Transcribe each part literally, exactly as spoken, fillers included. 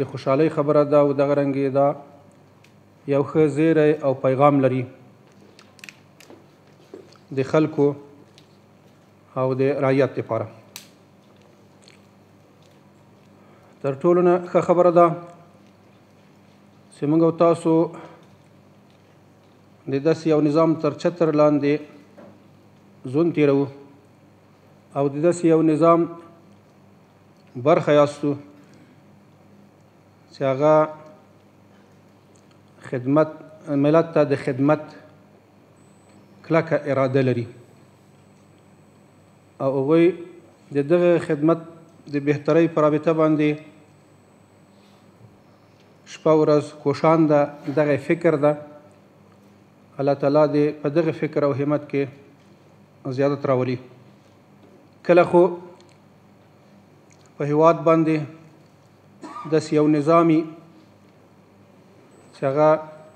د خوشحالۍ خبره ده او دغه رنګې دا یو ښه زیری او پیغام لري د خلکو او د رعیت لپاره. تر ټولو نه ښه خبره ده چې موږ او تاسو د داسې یو نظام تر چتر لاندې ژوند تېروو او د داسې یو نظام برخه یاستو چې هغه خدمت ملت ته د خدمت کلکه اراده لري او هغوی د دغه خدمت د بهترۍ په رابطه باندې شپه ورځ کوشان ده، دغه فکر ده. الله تعالی دې په دغه فکر او همت کې زیادت راولي. کله خو په هیواد باندې داسې یو نظامي چې هغه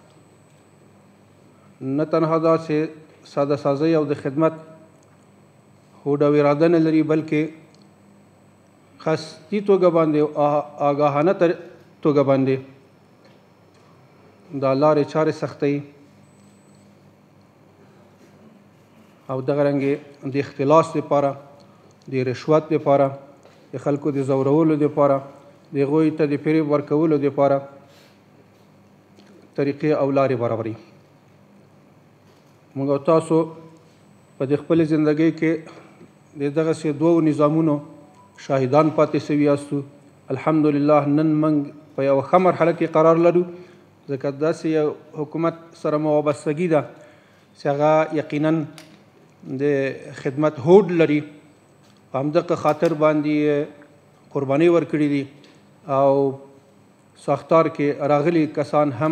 نه تنها دا چې ساده سازۍ او د خدمت هوډ او اراده نه لري، بلکې قصدي توګه باندې او آګاهانه توګه باندې دا لارې چارې سختوي او دغه رنګې د اختلاس لپاره، د رشوت لپاره، د خلکو د ځورولو لپاره، د هغوی ته د فریب ورکولو لپاره طریقې او لارې برابري. موږ او تاسو په د خپلې زندګۍ کې د دغسې دوو نظامونو شاهدان پاتې سوي یاستو. الحمدلله نن موږ په یوه ښه مرحله کې قرار لرو، ځکه داسې یو حکومت سره مو وابستګي ده چې هغه یقینا د خدمت هوډ لري. په همدغه خاطر باندې قربانۍ ورکړي دي او ساختار کې راغلي کسان هم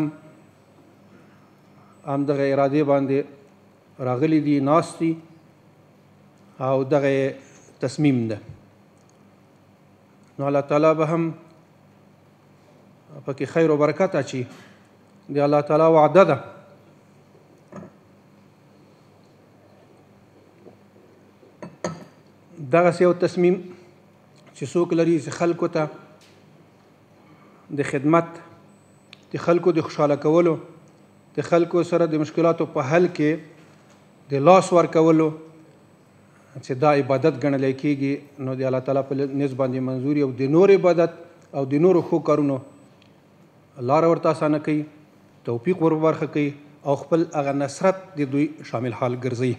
همدغه ارادې باندې راغلي دي، ناست دي او دغه تصمیم ده. نو الله تعالی به هم پکې خیر و برکت اچي. د الله تعالی وعده ده دغسې یو تصمیم چې څوک لري چې خلکو ته د خدمت، د خلکو د خوشحاله کولو، د خلکو سره د مشکلاتو په حل کې د لاس ورکولو چې دا عبادت ګڼلی کېږي، نو د الله تعالی په نزد باندې منظوري او د نور عبادت او د نورو ښو کارونو لاره ورته اسانه کوي، توفیق ور برخه کوي او خپل هغه نصرت د دوی شامل حال ګرځوي.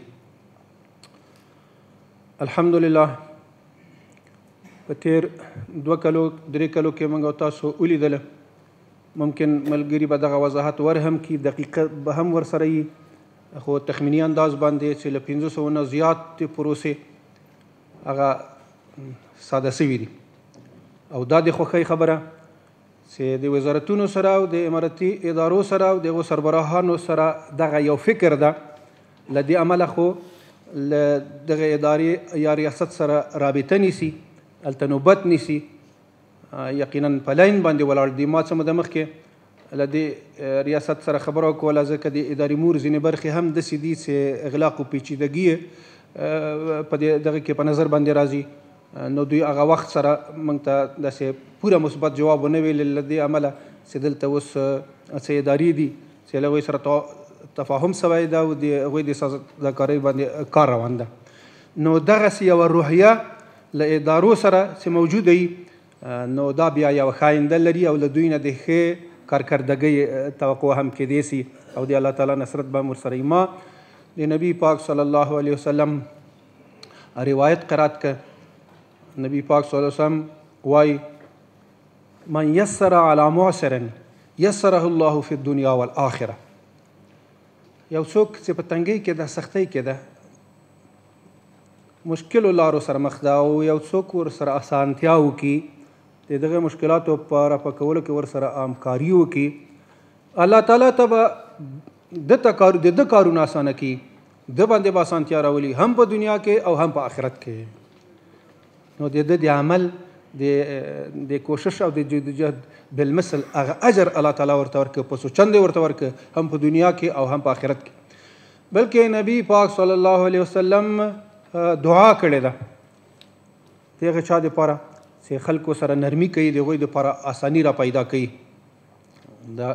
الحمدلله په تیر دوه کلو درې کلو کې موږ او تاسو ولیدله، ممکن ملګري به دغه وضاحت ور هم کړي، دقیقه به هم ورسره وي، خو تخمیني انداز باندې چې له پنځه سوو نه زیاتې پروسې هغه ساده سوي دي او دا د خوښۍ خبره چې د وزارتونو سره او د امارتي ادارو سره او د هغو سربراهانو سره دغه یو فکر ده. له دې امله خو له دغه ادارې یا ریاست سره رابطه نیسي، هلته نوبت نیسي، یقینا په لاین باندې ولاړ دي. ما څه موده مخکې له دې ریاست سره خبره وکوله، ځکه د ادارې مور ځینې برخې هم داسې دي چې اغلاق و پیچیدګي په دغه کې په نظر باندې راځي، نو دوی هغه وخت سره موږ ته داسې پوره مثبت جواب ونه ویل. له دې امله چې دلته اوس څه ادارې دي چې له هغوی سره تفاهم سوی ده او د هغوی د سازګارۍ باندې کار روان ده. نو دغسې یوه روحیه له ادارو سره چې موجوده وي، نو دا بیا یوه ښه آینده لري او له دوی نه د ښې کارکردګۍ توقع هم کیدی سي او د الله تعالی نصرت به هم ورسره وي. ما د نبي پاک صلی الله علیه وسلم روایت قرات که نبی پاک صلی الله علیه وسلم وای من یسر علی معسر یسره الله فی الدنیا والآخره. یو څوک چې په تنګۍ کې ده، سختۍ کې ده، مشکلو لارو سره مخ ده او یو څوک ورسره اسانتیا وکړي، د دغه مشکلاتو په رفع کولو کې ورسره همکاري وکړي، الله تعالی ته به د ده کارونه اسانه کړي، ده باندې به اسانتیا راولي، هم په دنیا کې او هم په آخرت کې. نو د ده د عمل د کوشش او د جدوجهد بالمثل هغه اجر الله تعالی ورته ورکړي، په څو چندې ورته ورکړي، هم په دنیا کې او هم په آخرت کې. بلکې نبی پاک صلی الله علیه وسلم دعا کړې ده د هغه چا دپاره چې خلکو سره نرمي کوي د هغوی دپاره اساني را پیدا کوي. دا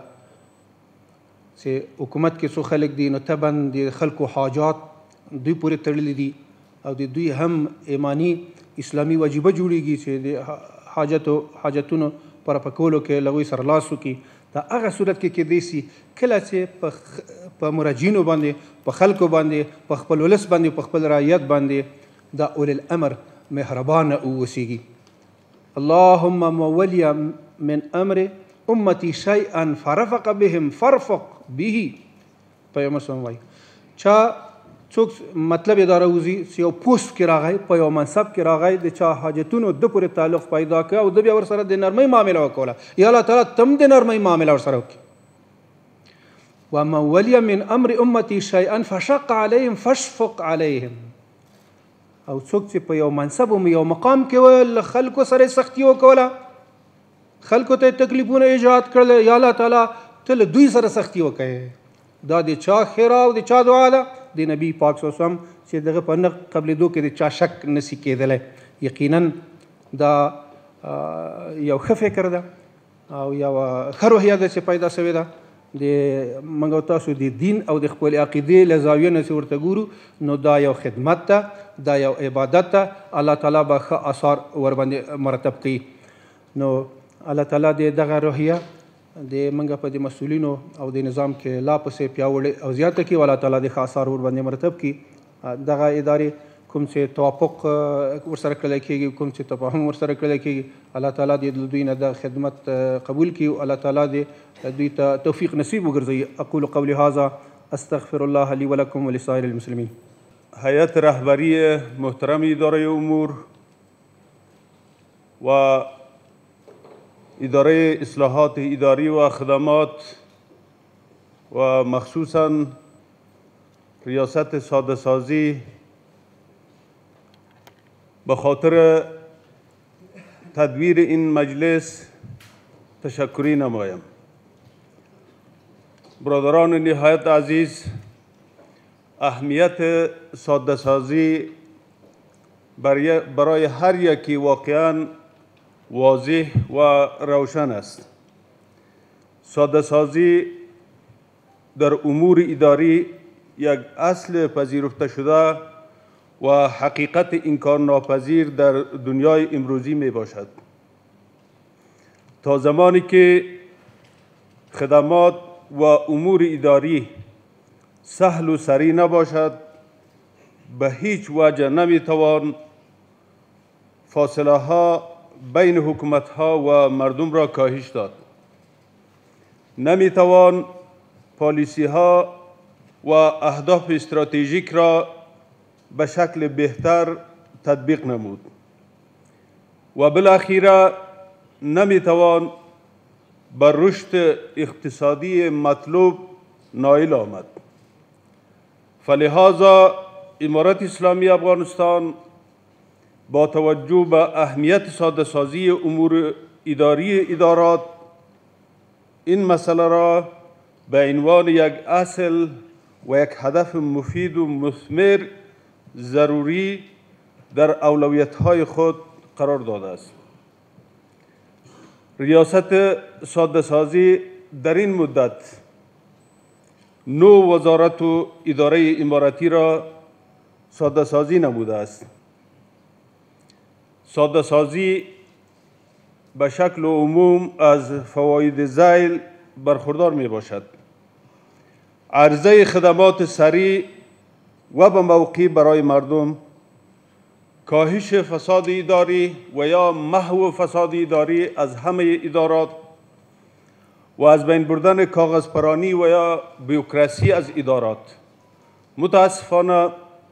چې حکومت کې څو خلک دي نو طبعا د خلکو حاجات دوی پورې تړلي دي او د دوی هم ایمانی اسلامي واجبه جوړیږي چې د حاجتو حاجتونو پوره په کولو کې له هغوی سره لاس وکړي. دا هغه صورت کې کیدای شي کله چې په مراجعینو باندې په خلکو باندې په خپل ولس باندې په خپل رعیت باندې دا اول الامر مهربانه اوسیږي. اللهم مولیا من امر امتی شیئا فرفق بهم فرفق به. پیغمبر صلی الله علیه وسلم چا څوک مطلب یې دا راوځي چې یو پوست کې راغی په یو منصب کې راغی د چا حاجتونو د پورې تعلق پیدا کړه او د بیا ورسره د نرمۍ معامله وکوله یا الله تعالی تم د نرمۍ معامله ورسره وکړي. ومن ولي من امر امتي شيئا فشق عليهم فاشفق عليهم. او څوک چې په یو منصب او یو مقام کې ول خلکو سره سختي وکوله خلکو ته تکلیفونه ایجاد کړل یا الله تعالی ته دوی سره سختي وکړي. دا د چا خیر او د چا دعا ده د نبی پاک صلی الله علیه وسلم چې دغه په نه قبلېدو کې د چا شک نسی کېدلی. یقینا دا یو ښه فکر ده او یو ښه روحیه ده چې پیدا شوې ده د موږ او تاسو د دین او د خپلې عقیدې له زاویې نه چې ورته ګورو نو دا یو خدمت ده دا یو عبادت ده. الله تعالی به ښه اثار ورباندې مرتب کوي. نو الله تعالی د دغه روحیه د منګه په د مسؤلینو او د نظام کې لا پسې پیاوړې او زیاته کړي. الله تعالی د ښه اثار ورباندې مرتب کړي. دغه ادارې کوم چې توافق ورسره کړی کېږي کوم چې تفاهم ورسره کړی کېږي الله تعالی د دوی نه د خدمت قبول کړي او الله تعالی د دوی ته توفیق نصیب وګرځوي. اقول قولي هذا استغفر الله لي ولكم ولسائر المسلمين. هیئت رهبری محترم اداره امور و اداره اصلاحات اداری و خدمات و مخصوصا ریاست ساده سازی به خاطر تدویر این مجلس تشکری نمایم. برادران نهایت عزیز، اهمیت ساده سازی برای هر یکی واقعاً واضح و روشن است. ساده سازی در امور اداری یک اصل پذیرفته شده و حقیقت انکار ناپذیر در دنیای امروزی می باشد. تا زمانی که خدمات و امور اداری سهل و سریع نباشد به هیچ وجه نمی توان فاصله ها بین حکومت ها و مردم را کاهش داد. نمی توان پالیسی ها و اهداف استراتژیک را به شکل بهتر تطبیق نمود و بالاخره نمی توان بر رشد اقتصادی مطلوب نائل آمد. فلهذا امارت اسلامی افغانستان با توجه به اهمیت ساده سازی امور اداری ادارات این مسئله را به عنوان یک اصل و یک هدف مفید و مثمر ضروری در اولویت‌های خود قرار داده است. ریاست ساده سازی در این مدت نو وزارت و اداره اماراتی را ساده سازی نموده است. ساده سازی به شکل عموم از فواید ذیل برخوردار می باشد. عرضه خدمات سریع و به موقع برای مردم، کاهش فساد اداری و یا محو فساد اداری از همه ادارات و از بین بردن کاغذپرانی و یا بیوکراسی از ادارات. متاسفانه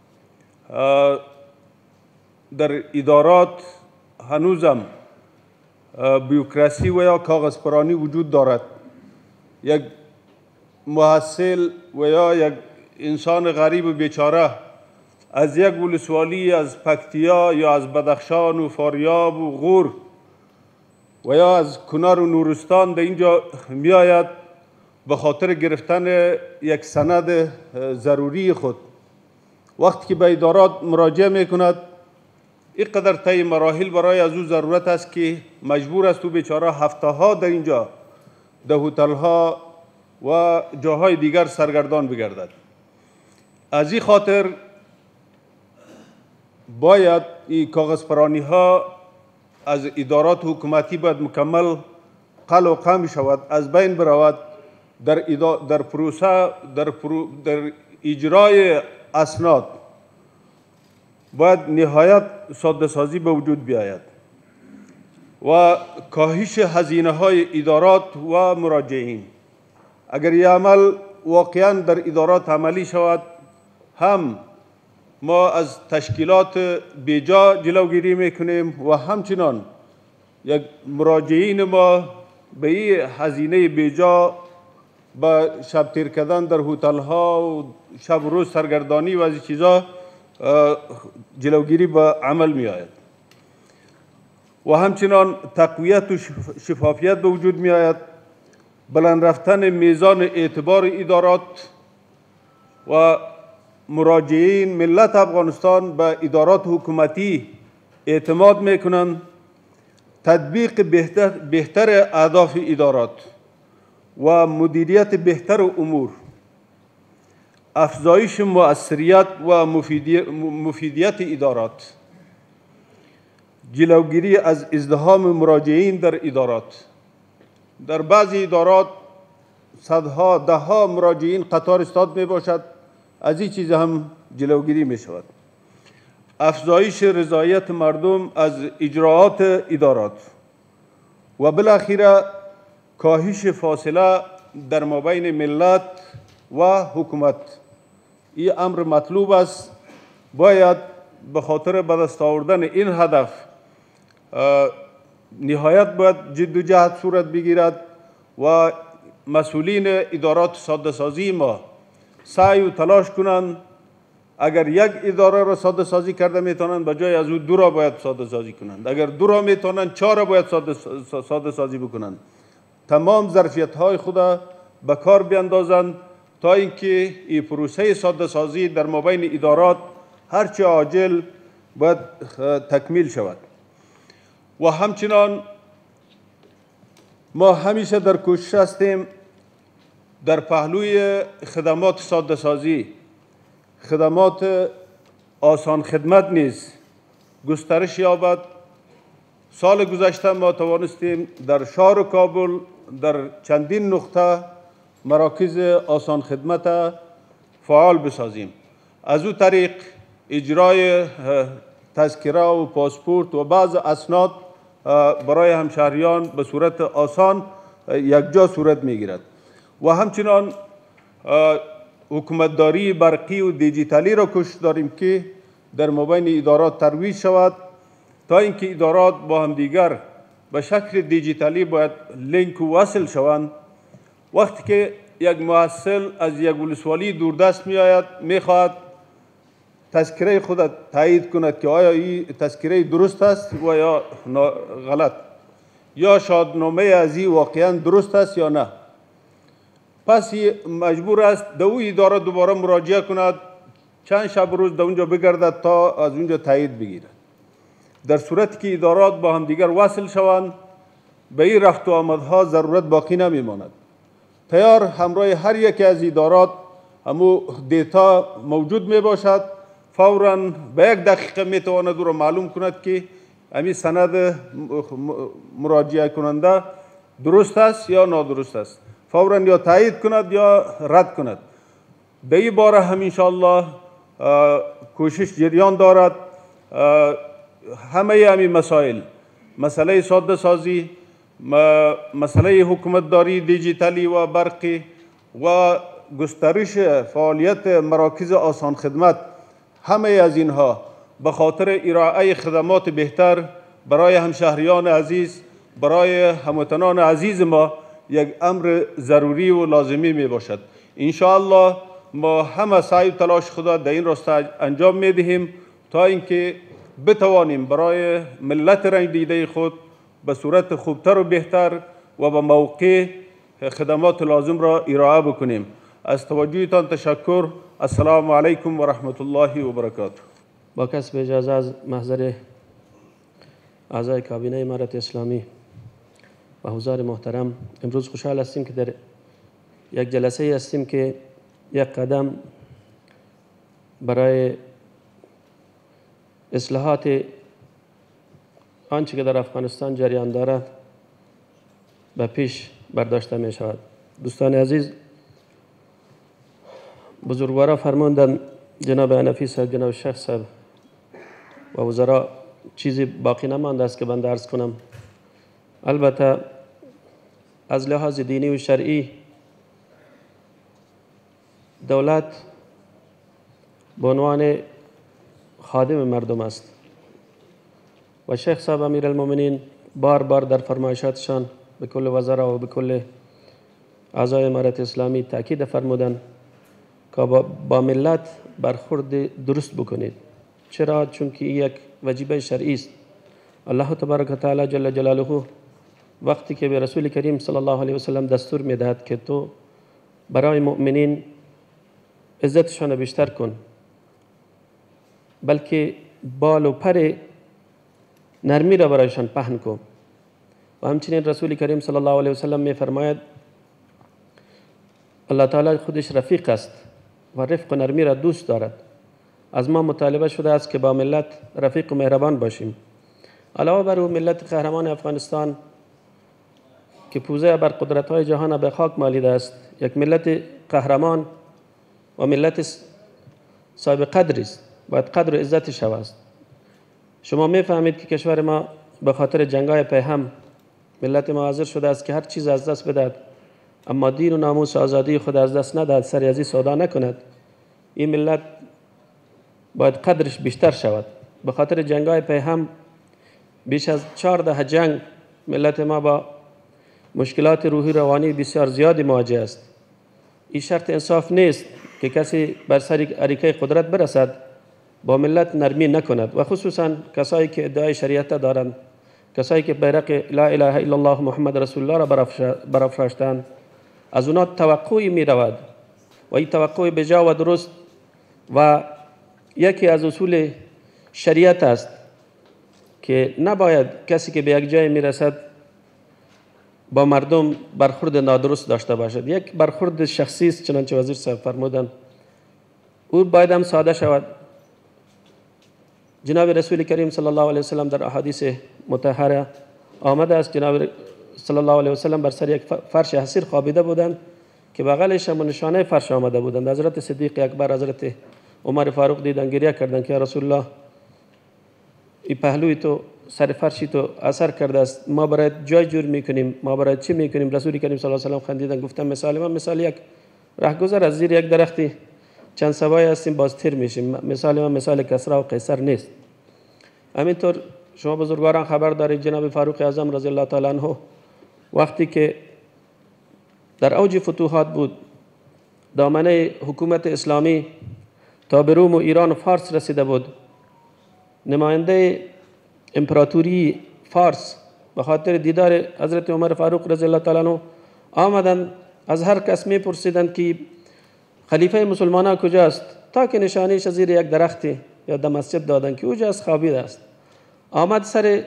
در ادارات هنوزم بیوکراسی و یا کاغذپرانی وجود دارد. یک محصل و یا یک انسان غریب و بیچاره از یک ولسوالی از پکتیا یا از بدخشان و فاریاب و غور و یا از کنار و نورستان در اینجا می آید به خاطر گرفتن یک سند ضروری خود. وقتی که به ادارات مراجعه می کند اینقدر طی مراحل برای از او ضرورت است که مجبور است او بیچاره هفته ها در اینجا در هتل ها و جاهای دیگر سرگردان بگردد. از این خاطر باید این کاغذ پرانی ها از ادارات حکومتی باید مکمل قلع و قم شود، از بین برود. در, در پروسه در, پرو در اجرای اسناد باید نهایت ساده سازی به وجود بیاید و کاهش هزینه های ادارات و مراجعین. اگر این عمل واقعا در ادارات عملی شود، هم ما از تشکیلات بیجا جلوگیری میکنیم و همچنان یک مراجعین ما به این هزینه بیجا با شب تیر کردن در هتل ها و شب و روز سرگردانی و از این چیزا جلوگیری به عمل می آید و همچنان تقویت و شفافیت به وجود می آید. بلند رفتن میزان اعتبار ادارات و مراجعین ملت افغانستان به ادارات حکومتی اعتماد می کنند. تطبیق بهتر, بهتر اهداف ادارات و مدیریت بهتر امور، افزایش مؤثریت و مفیدیت ادارات، جلوگیری از ازدحام مراجعین در ادارات. در بعضی ادارات صدها دهها مراجعین قطار استاد می باشد، از این چیز هم جلوگیری می شود. افزایش رضایت مردم از اجراعات ادارات و بالاخره کاهش فاصله در مابین ملت و حکومت. این امر مطلوب است. باید به خاطر به دست آوردن این هدف نهایت باید جد و جهد صورت بگیرد و مسئولین ادارات ساده سازی ما سعی و تلاش کنند. اگر یک اداره را ساده سازی کرده میتونند، به جای از او دو را باید ساده سازی کنند. اگر دو را میتونند، چهار را باید ساده, ساده سازی بکنند. تمام ظرفیت های خود به کار بیندازند تا اینکه این پروسه ساده سازی در مابین ادارات هرچه عاجل باید تکمیل شود. و همچنان ما همیشه در کوشش هستیم در پهلوی خدمات ساده سازی، خدمات آسان خدمت نیز گسترش یابد. سال گذشته ما توانستیم در شهر کابل در چندین نقطه مراکز آسان خدمت فعال بسازیم. از او طریق اجرای تذکره و پاسپورت و بعض اسناد برای همشهریان به صورت آسان یکجا صورت میگیرد. و همچنان حکومتداری برقی و دیجیتالی را کوشش داریم که در مابین ادارات ترویج شود تا اینکه ادارات با هم دیگر به شکل دیجیتالی باید لینک و وصل شوند. وقتی که یک محصل از یک ولسوالی دوردست می آید، می خواهد تذکره خود تایید کند که آیا این تذکره درست است و یا غلط، یا شادنامه از این واقعا درست است یا نه. پس مجبور است در او اداره دوباره مراجعه کند، چند شب روز در اونجا بگردد تا از اونجا تایید بگیرد. در صورتی که ادارات با هم دیگر وصل شوند، به این رفت و آمدها ضرورت باقی نمی ماند. تیار همراه هر یک از ادارات همو دیتا موجود می باشد، فوراً به یک دقیقه می تواند او را معلوم کند که همین سند مراجعه کننده درست است یا نادرست است. فوراً یا تایید کند یا رد کند. به این باره هم انشاءالله کوشش جریان دارد. همه همین مسائل، مسئله ساده سازی، مسئله حکومتداری دیجیتالی و برقی و گسترش فعالیت مراکز آسان خدمت، همه از اینها به خاطر ارائه خدمات بهتر برای همشهریان عزیز، برای هموطنان عزیز ما یک امر ضروری و لازمی می باشد. انشاءالله ما همه سعی و تلاش خدا در این راسته انجام می دهیم تا اینکه بتوانیم برای ملت رنج دیده خود به صورت خوبتر و بهتر و به موقع خدمات لازم را ارائه بکنیم. از توجهتان تشکر. السلام علیکم و رحمت الله و برکاته. با کسب اجازه از محضر اعضای کابینه امارت اسلامی و حضار محترم، امروز خوشحال هستیم که در یک جلسه هستیم که یک قدم برای اصلاحات آنچه که در افغانستان جریان دارد به پیش برداشته می شود. دوستان عزیز، بزرگوارا فرمودند، جناب حنفی صاحب، جناب شیخ صاحب و وزرا، چیزی باقی نمانده است که بنده عرض کنم. البته از لحاظ دینی و شرعی دولت به عنوان خادم مردم است و شیخ صاحب امیرالمؤمنین بار بار در فرمایشاتشان به کل وزرا و به کل اعضای امارت اسلامی تاکید فرمودند که با ملت برخورد درست بکنید. چرا؟ چون که یک وجیبه شرعی است. الله تبارک و تعالی جل جلاله وقتی که به رسول کریم صلی الله علیه و سلم دستور میدهد که تو برای مؤمنین عزتشان بیشتر کن، بلکه بال و پر نرمی را برایشان پهن کن، و همچنین رسول کریم صلی الله علیه و سلم می فرماید الله تعالی خودش رفیق است و رفق و نرمی را دوست دارد. از ما مطالبه شده است که با ملت رفیق و مهربان باشیم. علاوه بر او، ملت قهرمان افغانستان که پوزه بر قدرت‌های جهان به خاک مالیده است، یک ملت قهرمان و ملت صاحب قدری است، باید قدر و عزتش است. شما میفهمید که کشور ما به خاطر جنگ‌های پیهم ملت ما حاضر شده است که هر چیز از دست بدهد، اما دین و ناموس و آزادی خود از دست ندهد، سری از این سودا نکند. این ملت باید قدرش بیشتر شود. به خاطر جنگ‌های پیهم بیش از چهار دهه جنگ ملت ما با مشکلات روحی روانی بسیار زیادی مواجه است. این شرط انصاف نیست که کسی بر سر اریکه قدرت برسد با ملت نرمی نکند، و خصوصا کسایی که ادعای شریعت دارند، کسایی که بیرق لا اله الا الله محمد رسول الله را برافراشتند. از اونا توقعی می رود و این توقع بجا و درست و یکی از اصول شریعت است که نباید کسی که به یک جای می رسد با مردم برخورد نادرست داشته باشد. یک برخورد شخصی است، چنانچه وزیر صاحب فرمودند، او باید هم ساده شود. جناب رسول کریم صلی الله علیه وسلم در احادیث مطهره آمده است، جناب صلی الله علیه وسلم بر سر یک فرش حسیر خوابیده بودند که بغلش هم نشانه فرش آمده بودند. حضرت صدیق اکبر، حضرت عمر فاروق دیدن، گریه کردند که یا رسول الله، این پهلوی تو، سر فرشی تو اثر کرده است، ما برای جای جور میکنیم، ما برای چی میکنیم؟ رسول کریم صلی الله علیه و سلم خندیدن، گفتن مثال ما مثال یک رهگذر از زیر یک درختی چند سوای هستیم باز تیر میشیم، مثال ما مثال کسرا و قیصر نیست. همینطور شما بزرگواران خبر دارید جناب فاروق اعظم رضی الله تعالی عنه وقتی که در اوج فتوحات بود، دامنه حکومت اسلامی تا به روم و ایران و فارس رسیده بود، نماینده امپراتوری فارس به خاطر دیدار حضرت عمر فاروق رضی الله تعالی عنه آمدند. از هر کس میپرسیدند که خلیفه مسلمانان کجاست، تا که نشانیش زیر یک درختی یا در مسجد دادند که اوجاست، خوابیده است. آمد سر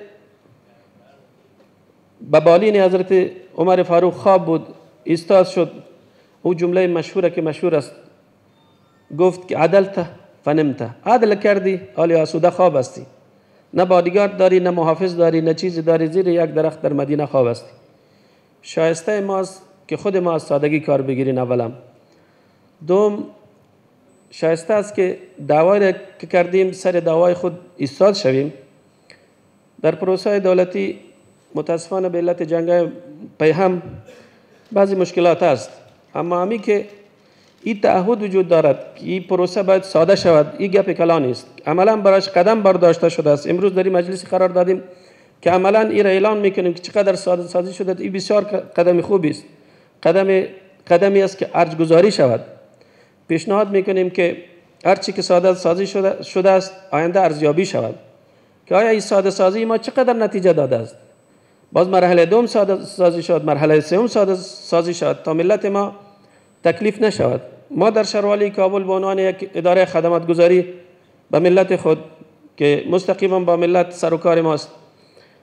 به بالین حضرت عمر فاروق خواب بود، ایستاد شد. او جمله مشهوره که مشهور است، گفت که عدلت فنمت، عدل کردی حالی آسوده خواب هستی، نه بادیگارد داری، نه محافظ داری، نه چیزی داری، زیر یک درخت در مدینه خواب هستی. شایسته ماست که خود ما از سادگی کار بگیریم. اولم دوم، شایسته است که دعوایی که کردیم سر دعوای خود ایستاد شویم. در پروسه دولتی متاسفانه به علت جنگ پیهم بعضی مشکلات است، اما همی که این تعهد وجود دارد که این پروسه باید ساده شود، این گپ کلا نیست، عملا برایش قدم برداشته شده است. امروز در این مجلس قرار دادیم که عملا این را اعلان میکنیم که چقدر ساده سازی شده. این بسیار قدم خوبی است، قدم قدمی است که ارج گذاری شود. پیشنهاد میکنیم که هر چی که ساده سازی شده, شده است آینده ارزیابی شود که آیا این ساده سازی ما چقدر نتیجه داده است. باز مرحله دوم ساده سازی شد، مرحله سوم ساده سازی شد تا ملت ما تکلیف نشود. ما در شهروالی کابل به عنوان یک اداره خدمات گذاری به ملت خود که مستقیما با ملت سر و کار ماست،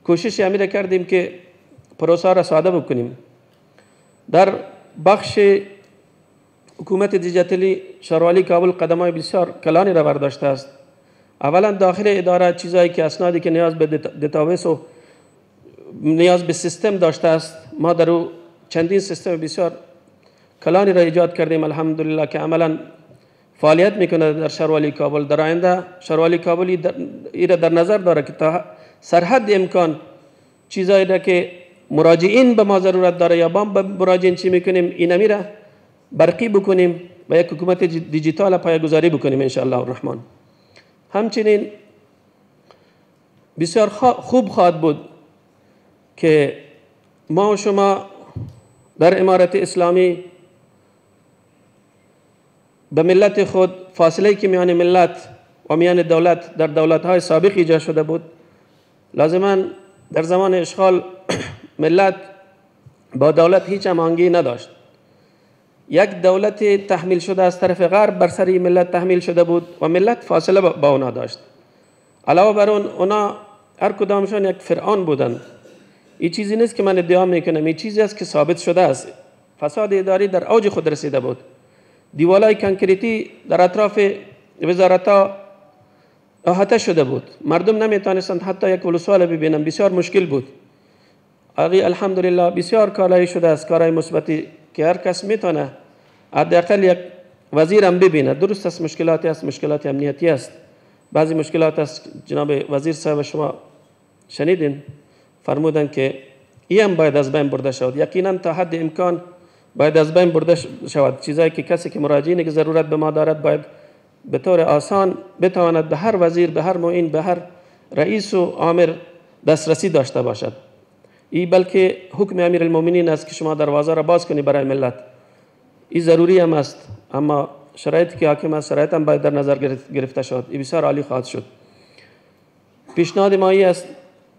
کوشش امیر کردیم که پروسه را ساده بکنیم. در بخش حکومت دیجیتالی شهروالی کابل قدم‌های بسیار کلانی را برداشته است. اولا داخل اداره چیزایی که اسنادی که نیاز به دیتابیس و نیاز به سیستم داشته است، ما در او چندین سیستم بسیار کلانی را ایجاد کردیم الحمدلله که عملا فعالیت میکنه در شهروالی کابل. در آینده شهروالی کابل ای را در نظر داره که تا سرحد امکان چیزایی را که مراجعین به ما ضرورت داره یا با به مراجعین چی میکنیم اینمی را برقی بکنیم و یک حکومت دیجیتال پایه‌گذاری بکنیم ان شاء الله الرحمن. همچنین بسیار خوب خواهد بود که ما و شما در امارت اسلامی به ملت خود فاصله که میان ملت و میان دولت در دولت‌های سابق ایجاد شده بود، لازما در زمان اشغال ملت با دولت هیچ هماهنگی نداشت. یک دولت تحمیل شده از طرف غرب بر سر ملت تحمیل شده بود و ملت فاصله با اونا داشت. علاوه بر اون اونا هر کدامشون یک فرعون بودند. این چیزی نیست که من ادعا میکنم، این چیزی است که ثابت شده است. فساد اداری در اوج خود رسیده بود. دیوالای کنکریتی در اطراف وزارت‌ها احاطه شده بود. مردم نمیتونستند حتی یک ولسواله ببینند. بسیار مشکل بود. آقای الحمدلله بسیار کارایی شده است، کارهای مثبتی که هر کس میتونه حداقل یک وزیر هم ببینه. درست است مشکلاتی است، مشکلات امنیتی است، بعضی مشکلات است. جناب وزیر صاحب شما شنیدین فرمودن که این هم باید از بین برده شود. یقینا تا حد امکان باید از بین برده شود. چیزایی که کسی که مراجعینی که ضرورت به ما دارد باید به طور آسان بتواند به هر وزیر، به هر معین، به هر رئیس و آمر دسترسی داشته باشد. این بلکه حکم امیر المؤمنین است که شما دروازه را باز کنی برای ملت. این ضروری هم است، اما شرایطی که حاکم است شرایط هم باید در نظر گرفته شد. این بسیار عالی خواهد شد. پیشنهاد ما این است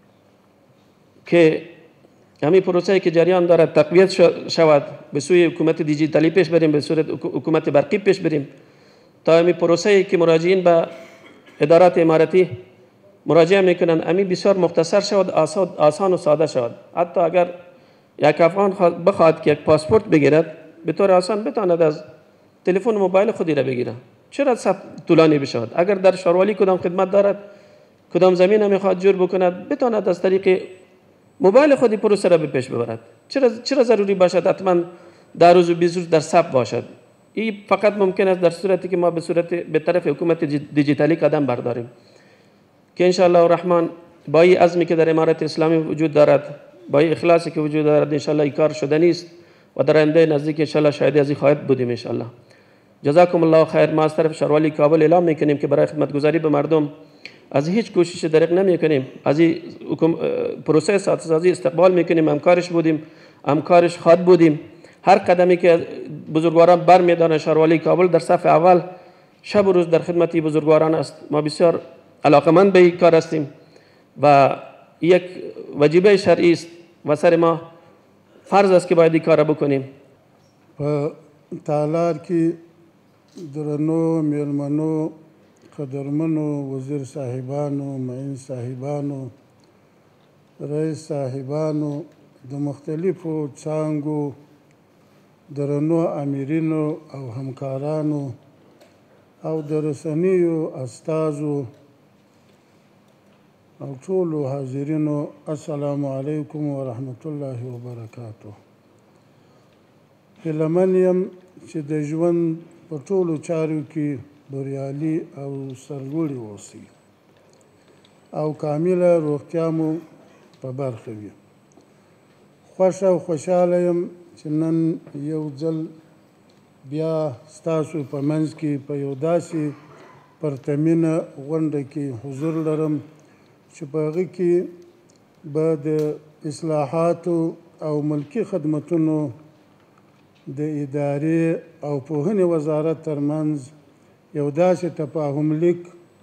که همین پروسه‌ای که جریان دارد تقویت شود، به سوی حکومت دیجیتالی پیش بریم، به صورت حکومت برقی پیش بریم تا همین پروسه‌ای که مراجعین به ادارات امارتی مراجعه میکنند همین بسیار مختصر شود، آسان و ساده شود. حتی اگر یک افغان بخواد که یک پاسپورت بگیرد به طور آسان بتواند از تلفن موبایل خودی را بگیرد. چرا صف طولانی بشود؟ اگر در شهروالی کدام خدمت دارد، کدام زمین میخواد جور بکند، بتواند از طریق موبایل خودی پروسه را به پیش ببرد. چرا چرا ضروری باشد حتما در روز و بیست روز در صف باشد؟ این فقط ممکن است در صورتی که ما به صورت به طرف حکومت دیجیتالی قدم برداریم که ان شاء الله الرحمن با این عزمی که در امارت اسلامی وجود دارد، با این اخلاصی که وجود دارد، ان شاء الله این کار شدنی است و در آینده نزدیک ان شاء الله شاهدی از این خواهد بودیم ان شاء الله. جزاکم الله خیر. ما از طرف شهروالی کابل اعلام میکنیم که برای خدمتگزاری به مردم از هیچ کوشش دریغ نمیکنیم. از این پروسه سازی استقبال میکنیم، همکارش بودیم، همکارش خواهد بودیم. هر قدمی که بزرگواران برمیدارند شهروالی کابل در صف اول شب و روز در خدمت بزرگواران است. ما بسیار علاقمند به این کار هستیم و یک واجبه شرعی است و سر ما فرض است که باید این کار بکنیم. په تالار کې درنو میلمنو، قدرمنو وزیر صاحبانو، معین صاحبانو، رئیس صاحبانو، د مختلفو څانګو درنو امیرینو او همکارانو او د رسنیو استازو او ټولو حاضرینو السلام علیکم ورحمت الله وبرکاته. هیله من یم چې د ژوند په ټولو چارو کې بریالي او سرلوړي اوسئ او کامله روغتیا مو په برخه وي. خوښ او خوشحاله یم چې نن یو ځل بیا ستاسو په منځ کې په یو داسې پرتمینه غونډه کې حضور لرم چې په هغه کې به د اصلاحاتو او ملکي خدمتونو د ادارې او پوهنې وزارت ترمنځ یو داسې تفاهم لیک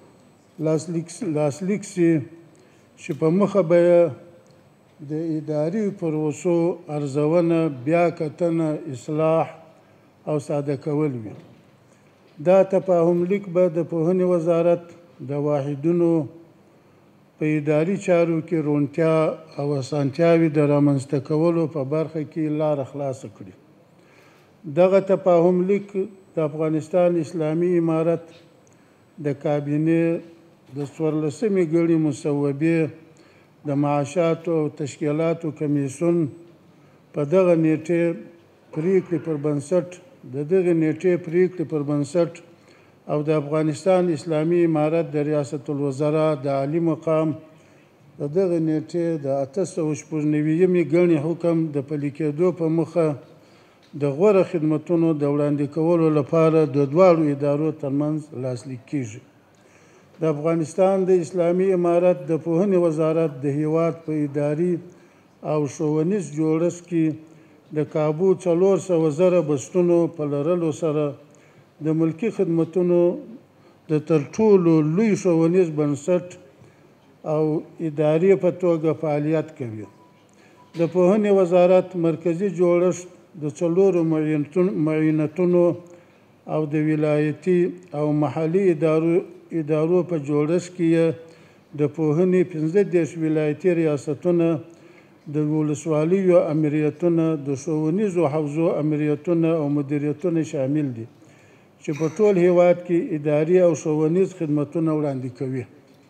لاسلیک سي چې په مخه به یې د اداري پروسو ارزونه، بیا کتنه، اصلاح او ساده کول وي. دا تفاهم لیک به د پوهنې وزارت د واحدونو په په اداري چارو کې روڼتیا او اسانتیاوې د رامنځته کولو په برخه کې لاره خلاصه کړي. دغه تفاهم لیک د افغانستان اسلامي امارت د کابینې د څوارلسمې ګړې مصوبې د معاشاتو او تشکیلاتو کمیسیون په دغه نیټې پریکړې پر بنسټ د دغې نیټې پریکړې پر بنسټ او د افغانستان اسلامي امارت د ریاست الوزرا د عالی مقام د دغه نیټې د اته سوه شپږ نوېیمې ګڼې حکم د پلي کېدو په موخه د غوره خدمتونو د وړاندې کولو لپاره د دواړو ادارو ترمنځ لاسلیک کیږي. د افغانستان د اسلامي امارت د پوهنې وزارت د هیواد په اداري او ښوونیز جوړښت کې د کابو څلور سوه زره بستونو په لرلو سره د ملکي خدمتونو د تر ټولو لوی ښوونیز بنسټ او ادارې په توګه فعالیت کوي. د پوهنې وزارت مرکزي جوړښت د څلورو معینتونو او د ولایتي او محلي ادارو ادارو په جوړښت کې د پوهنې پنځه دېرش ولایتي ریاستونه، د ولسوالیو امریتونه، د ښوونیزو حوزو امریتونه او مدیریتونه شامل دي چې په ټول هیواد کې اداري او ښوونیز خدمتونه وړاندې کوي.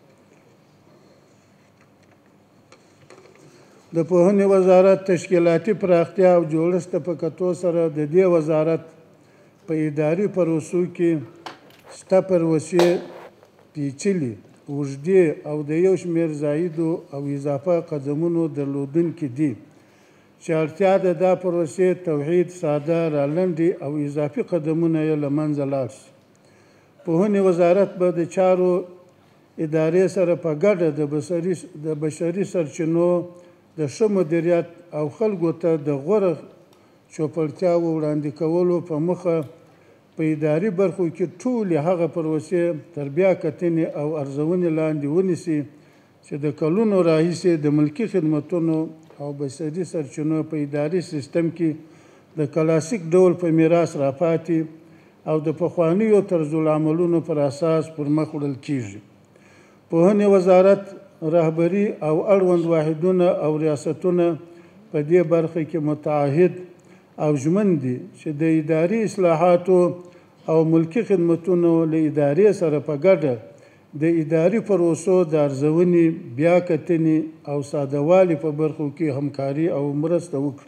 د پوهنې وزارت تشکیلاتي پراختیا او جوړښت ته په کتو سره د دې وزارت په اداري پروسو کې شته پروسې پیچلي، اوږدې او د یو شمېر زایدو او اضافه قدمونو درلودونکي دي چې اړتیا ده دا پروسې توحید، ساده، رالنډې او اضافي قدمونه یې له منځه لاړ شي. پوهنې وزارت به د چارو ادارې سره په ګډه د بشري سرچینو د ښه مدیریت او خلکو ته د غوره چوپړتیاوو وړاندې کولو په موخه په اداري برخو کې ټولې هغه پروسې تر بیا کتنې او ارزونې لاندې ونیسي چې د کلونو راهیسې د ملکي خدمتونو او بشري سرچینو په اداري سیستم کې د کلاسیک ډول په میراث راپاتې او د پخوانیو طرزالعملونو پر اساس پر مخ وړل کیږي. پوهنې وزارت رهبري او اړوند واحدونه او ریاستونه په دې برخه کې متعهد او ژمن دي چې د اداري اصلاحاتو او ملکي خدمتونو له ادارې سره په ګډه د اداري پروسو د ارزونې، بیا کتنې او سادهوالي په برخو کې همکاري او مرسته وکړي.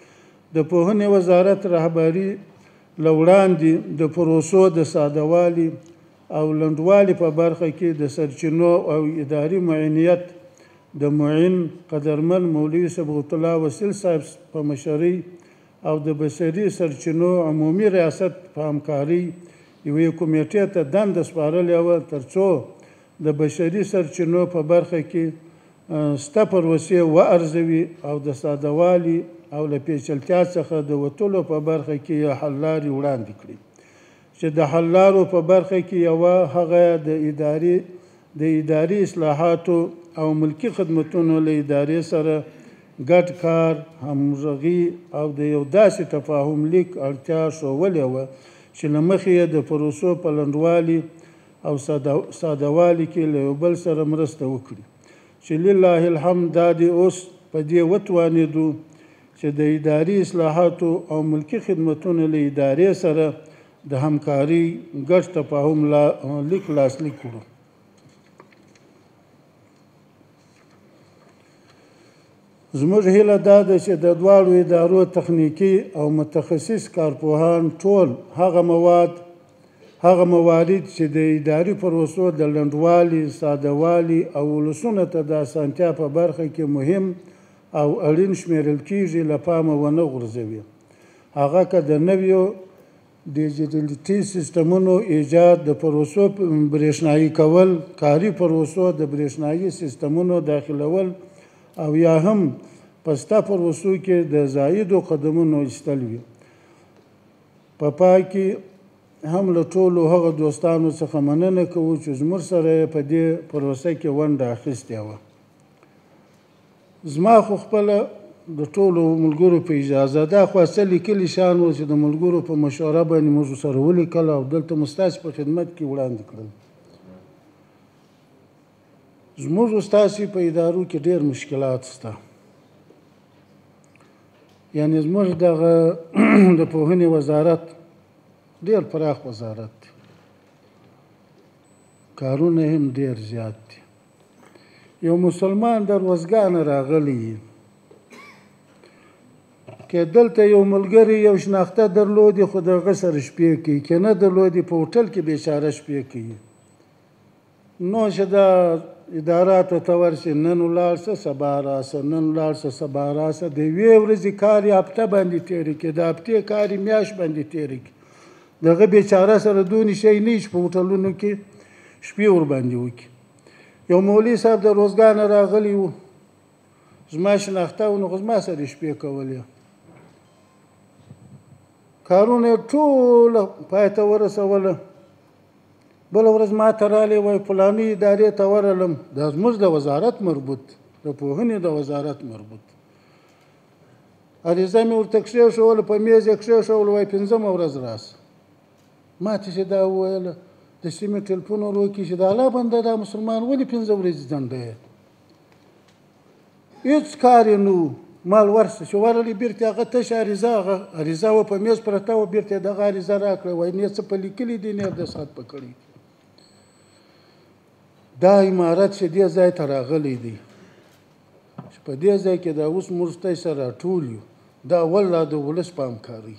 د پوهنې وزارت رهبري له وړاندې د پروسو د سادهوالي او لنډوالي په برخه کې د سرچینو او اداري معینیت د معین قدرمن مولوي صبغت الله وسیل صاحب په مشرۍ او د بشري سرچینو عمومي ریاست په همکارۍ یوې کمیټې ته دنده سپارلې وه تر څو د بشري سرچینو په برخه کې شته پروسې وارزوي او د سادهوالي او له پیچلتیا څخه د وتلو په برخه کې یې حل لارې وړاندې کړي چې د حل لارو په برخه کې یوه هغه د اداري د اداري اصلاحاتو او ملکي خدمتونو له ادارې سره ګډ کار، همغږي او د یو داسې تفاهم لیک اړتیا ښودلې وه چې له مخې یې د پروسو په لنډوالي او سادهوالي کې له یو بل سره مرسته وکړي چې لله الحمد دا دې اوس په دې وتوانېدو چې د اداري اصلاحاتو او ملکي خدمتونو له ادارې سره د همکاري ګډ تفاهم لیک لاسلیک کړو. زموږ هیله دا ده چې د دواړو ادارو تخنیکي او متخصص کارپوهان ټول هغه مواد هغه موارد چې د اداري پروسو د لنډوالي، سادهوالي او ولسونو ته د اسانتیا په برخه کې مهم او اړین شمیرل کیږي له پامه ونه غورځوي. هغه که د نویو ډیجیټلټي سیستمونو ایجاد، د پروسو برېښنایي کول، کاري پروسو د برېښنایي سیستمونو داخلول او یا هم په سته پروسو کې د زایدو قدمونو ایستل وي. په پای کې هم له ټولو هغه دوستانو څخه مننه کوو چې زموږ سره یې په دې پروسه کې ونډه اخیستې وه. زما خو خپله د ټولو ملګرو په اجازه دا خو څه لیکلي شیان وو چې د ملګرو په مشوره باندې موږ سره ولیکل او دلته مو ستاسو په خدمت کې وړاندې کړل. زموږ ستاسې په ادارو کې ډېر مشکلات شته. یعنې زموږ دغه د پوهنې وزارت ډېر پراخ وزارت دی، کارونه هم ډېر زیات دي. یو مسلمان د روزګانه راغلی که دلته یو ملګری یو شناخته درلودي خو د هغه سره شپې کوي، که نه درلودي په هوټل کې بېچاره شپې کوي. نو چې دا اداراتو ته ورشي، نن ولاړ شه سبا راشه، نن ولاړ شه سبا راشه، د یوې ورځې کار یې هفته باندې تېره کړي، د هفتې کار یې میاشت باندې تېره کړي. د هغه بېچاره سره دونې شی نه چې په هوټلونو کې شپې ورباندې وکړي. یو مولوي صاحب د روزګانه راغلی و، زما شناخته و، نو خو زما سره یې شپې کولې. کارونه یې ټوله پای ته ورسوله. بله ورځ ما ته راغلی، وایي فلاني ادارې ته ورغلم، دا زموږ د وزارت مربوط، د پوهنې د وزارت مربوط. عریضه مې ورته کښېښوله، په میز یې کښېښوله، وایي پنځمه ورځ راشه. ما ته چې دا وویله، د سیمې ټلیفون ور وکړي چې د الله بنده دا مسلمان ولې پنځه ورځې ځنډوي؟ هېڅ کار یې نه و. مال ورسه چې ورغلی بېرته هغه تشه عریضه، هغه عریضه وه په میز پرته وه، بېرته یې دغه عریضه راکړه. وایي نه یې څه په لیکلي دي، نه یې دستخط په کړی. دا عمارت چې دې ځای ته راغلی دی، چې په دې ځای کې دا اوس موږ ستاسې سره راټول یو، دا والله د ولس په همکارۍ.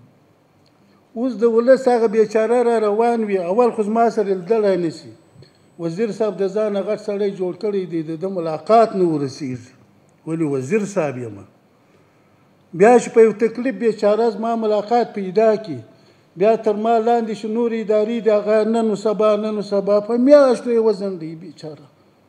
اوس د ولس هغه بېچاره را روان وي، اول خو زما سره لیدلی نه شي. وزیر صاحب د ځانه غټ سړی جوړ کړی دی، د ده ملاقات نه ورسېږي، ولې وزیر صاحب یم. بیا چې په یو تکلیف بېچاره زما ملاقات پیدا کړي، بیا تر ما لاندې چې نورې ادارې دي، هغه نن و سبا نن و سبا په میاشتو یې وځنډوي بېچاره.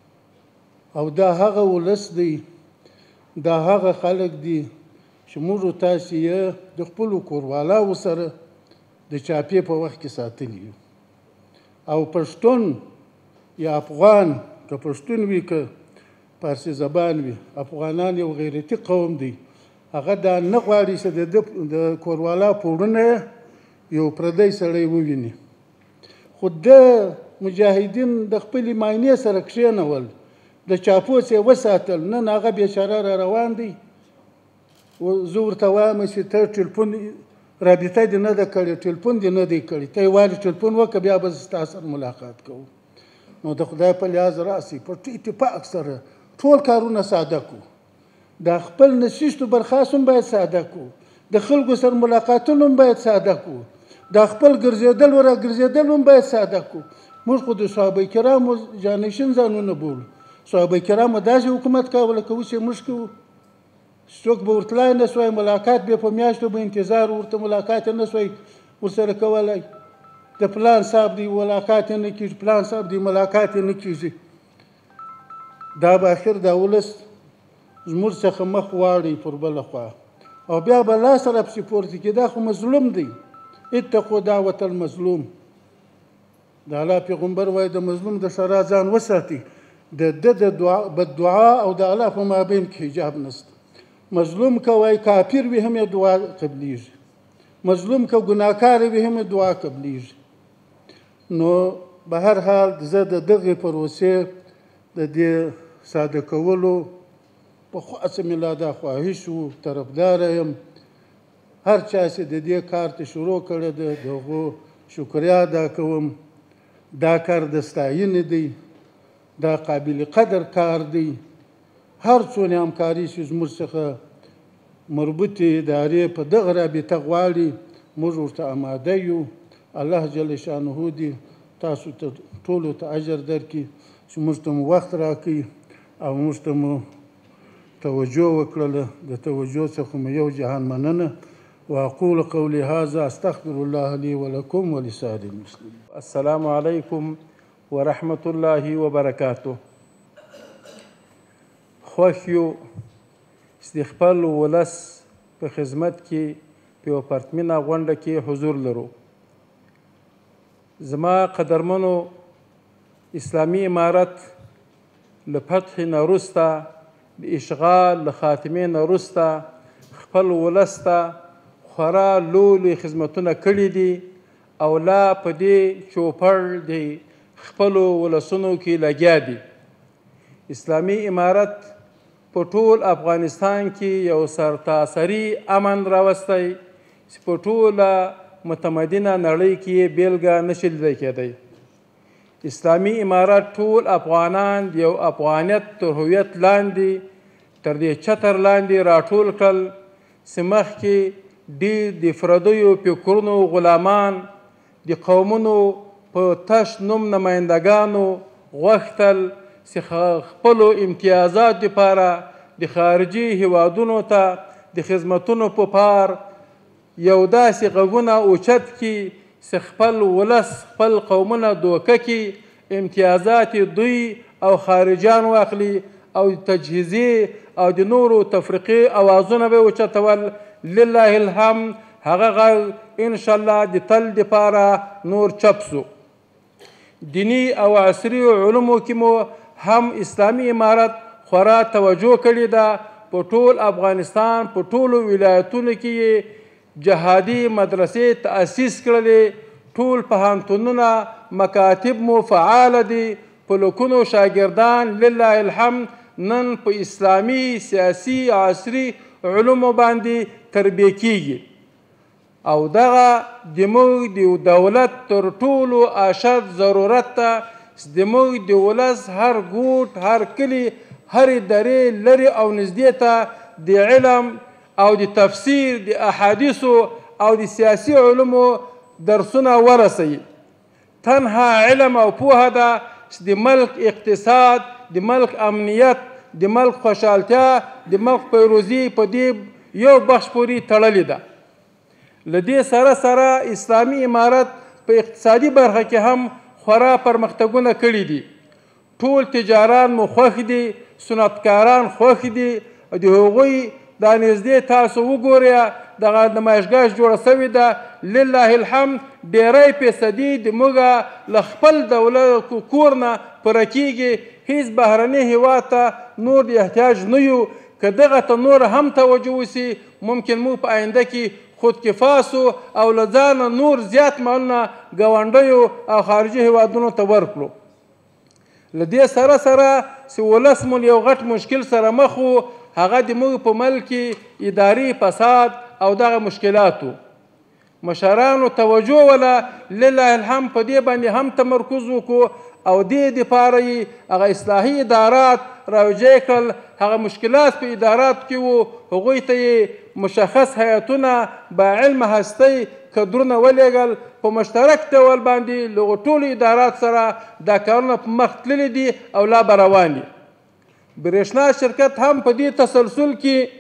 او دا هغه ولس دی، دا هغه خلک دي چې موږ تاسې یې د خپلو کوروالاو سره د چاپې په وخت کې ساتلي یو. او پښتون یا افغان، که پښتون وي که فارسي زبان وي، افغانان یو غیرتي قوم دی. هغه دا نه غواړي چې د ده د کوروالا پوړونه یو پردی سړی وویني. خو د مجاهدین د خپلې معاینې سره کښېنول، د چاپوس یې وساتل. نن هغه بېچاره را روان دی. زه ورته وایم چې ته ټلیفون رابطه دې نه ده کړې، ټلیفون دې نه دی کړی، ته یې وارې ټلیفون وکړه، بیا به زه ستا سره ملاقات کوو. نو د خدای په لحاظ راسئ، په اتفاق سره ټول کارونه ساده کړو. د خپل نشیشتو برخاست هم باید ساده کړو، د خلکو سره ملاقاتونه هم باید ساده کړو، د خپل ګرځېدل ورا ګرځېدل هم باید ساده کړو. موږ خو د صحابه کرامو جانشین ځانونه بولو. صحابه کرامو داسې حکومت کوه لکه اوس یې موږ کوو. څوک به ورتلای نه سوی، ملاقات به په میاشتو به انتظار ورته ملاقات نه سوی ورسره کولی. د پلان صاحب دی ملاقات یې نه کېږي، پلان صاحب دی ملاقات یې نه کېږي. دا به اخر دا ولس زموږ څخه مخ واړوي پر بله خوا، او بیا به لاس سره پسې پورته کړي. دا خو مظلوم دی. اتقوا دعوة المظلوم. د الله پیغمبر وایي د مظلوم د شرا ځان وساتي. د ده د بددعا او د الله په مابین کې حجاب نشته. مظلوم که وایي کافر وي هم یې دعا قبلیږي، مظلوم که ګناهکار وي هم یې دعا قبلیږي. نو به هر حال زه د دغې پروسې د دې ساده کولو پخوا څه مې لا دا خواهش و، طرفداره یم. هر چا چې د دې کار ته شروع کړی ده، د هغو شکریا ادا کوم. دا کار د ستاینې دی، دا قابل قدر کار دی. هر څونه همکاري چې زموږ څخه مربوطې ادارې په دغه رابطه غواړي، موږ ورته اماده یو. الله جل شانه دې تاسو ته ټولو ته اجر درکړي چې موږ ته مو وخت راکړي او موږ ته مو توجه وکړله. د توجه څخه مو یو جهان مننه. واقول قولي هذا استغفر الله لي ولكم ولسائر المسلمين. السلام علیکم ورحمة الله وبرکاته. خوښ یو چې د خپل ولس په خدمت کې په یوه پرتمینه غونډه کې حضور لرو. زما قدرمنو اسلامي امارت له فتح نه وروسته، د اشغال له خاتمې نه وروسته خپل ولس ته خورا لوی لوی خدمتونه کړي دي او لا په دې چوپړ د خپلو ولسونو کې لګیا دي. اسلامي امارت په ټول افغانستان کې یو سرتاسري امن راوستی چې په ټوله متمدنه نړۍ کې یې بیلګه نشي لیدل کېدی. اسلامي امارت ټول افغانان د یو افغانیت تر هویت لاندې تر دې چتر لاندې راټول کړل چې مخکې ډېر د پردیو فکرونو غلامان د قومونو په تش نوم نمایندګانو غوښتل چې خپلو امتیازاتو دپاره د خارجي هیوادونو ته د خدمتونو په پار یو داسې غږونه اوچت کړي چې خپل ولس خپل قومونه دوکه کړي، امتیازات دوی او خارجیان واخلي او تجهیزي او د نورو تفریقي اوازونه به یې اوچتول. لله الحمد هغه غږ انشاءالله د تل دپاره نور چپ سو. دیني او عصري علومو کې مو هم اسلامي امارت خورا توجه کړې ده. په ټول افغانستان په ټولو ولایتونو کې یې جهادي مدرسې تأسیس کړلې، ټول پوهنتونونه مکاتب مو فعاله دي، په لکونو شاګردان لله الحمد نن په اسلامي سیاسي عصري علومو باندې تربیه کیږي او دغه زموږ د دولت تر ټولو اشد ضرورت ته زموږ د ولس هر ګوټ هر کلي هرې درې لرې او نږدې ته د علم او د تفسیر د احادیثو او د سیاسي علومو درسونه ورسوي. تنها علم او پوهه ده چې د ملک اقتصاد، د ملک امنیت، د ملک خوشحالتیا، د ملک پیروزي په دې یو بخش پورې تړلې ده. له دې سره سره اسلامي امارت په اقتصادي برخه کې هم خورا پرمختګونه کړي دي. ټول تجاران مو خوښ دي، صنعتکاران خوښ دي. د هغوی دا نږدې تاسو وګورئ دغه نمایشګاه جوړه سوې ده لله الحمد ډیری فیصدي د موږ له خپل دولت کور نه پوره کیږي. هیڅ بهرني هیواد ته نور د احتیاج نه یو. که دغه ته نور هم توجه وسي ممکن موږ په آینده کې خودکفا سو او له ځانه نور زیات مالونه ګاونډیو او خارجي هیوادونو ته ورکړو. له دې سره سره چې ولس مو یو غټ مشکل سره مخ و، هغه د موږ په ملک کې اداري فساد او دغه مشکلاتو. مشرانو توجه وله لله الحمد په دې باندې هم تمرکز وکړو او دې دپاره یې هغه اصلاحي ادارات راوجې کړل. هغه مشکلات په اداراتو کې وو، هغوی ته یې مشخص هیئتونه با علمه هستۍ کدرونه ولیږل. په مشترک ډول باندې له ټولو ادارات سره دا کارونه په مخ تللي دي او لا به روان دي. برېښنا شرکت هم په دې تسلسل کې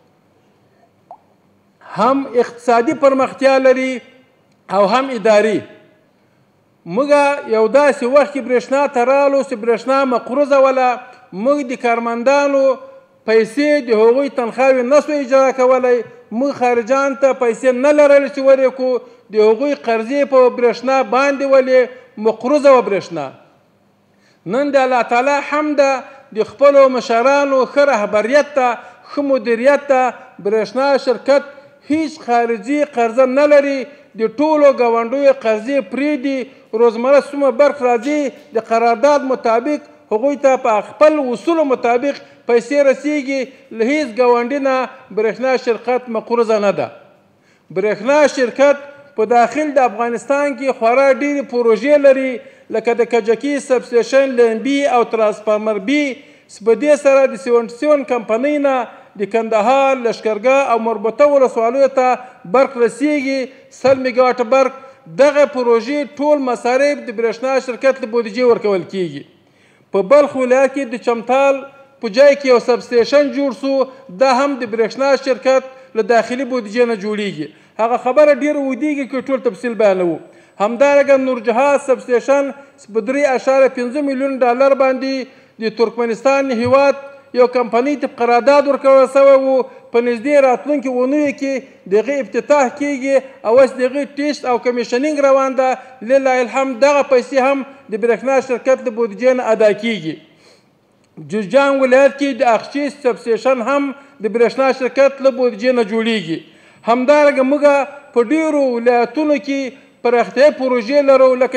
هم اقتصادي پرمختیا لري او هم اداري. موږ یو داسې وخت کې برېښنا ته رالو چې برېښنا مقروضه وله، موږ د کارمندانو پیسې د هغوی تنخواوې نه سو اجرا کولی، موږ خارجان ته پیسې نه لرل چې ورکړو، د هغوی قرضې په برېښنا باندې ولې مقروضه وه برېښنا. نن د الله تعالی حمده د خپلو مشرانو ښه رهبریت ته ښه مدیریت ته برېښنا شرکت هیڅ خارجي قرضه نه لري. د ټولو ګاونډیو قرضې پرېږدي، روزمره څومره برق راځي د قرارداد مطابق هغوی ته په خپل اصولو مطابق پیسې رسیږي. له هیڅ ګاونډي نه برېښنا شرکت مقروضه نه ده. برېښنا شرکت په داخل د افغانستان کې خورا ډېرې پروژې لري، لکه د کجکي سبسټیشن لنبي او ترانسفارمر بي. په دې سره د سیونټي سیون کمپنۍ نه د کندهار، لشکرګاه او مربوطه ولسوالیو ته برق رسیږي، سل میګاواټه برق. دغه پروژې ټول مصارف د برېښنا شرکت له بودیجې ورکول کیږي. په بلخ ولایت کې د چمتال په جای کې یو سبسټیشن جوړ سو، دا هم د برېښنا شرکت له داخلي بودیجې نه جوړیږي. هغه خبره ډېره ودیږي که ټول تفصیل بیانوو. همدارنګه نورجهاز سبسټیشن په درې اعشاریه پنځه میلیون ډالر باندې د ترکمنستان هیواد یو کمپنۍ ته قرارداد ورکول سوی و. په نږدې راتلونکي اونیو کې د هغې افتتاح کیږي او اوس د هغې ټیسټ او کمیشنینګ روان ده. لله الحمد دغه پیسې هم د برېښنا شرکت له بودیجې نه ادا کیږي. جوزجان ولایت کې د اخشیش سبسټیشن هم د برېښنا شرکت له بودیجې نه جوړیږي. همدارنګه موږ په ډېرو ولایتونو کې پراختیایي پروژې لرو، لکه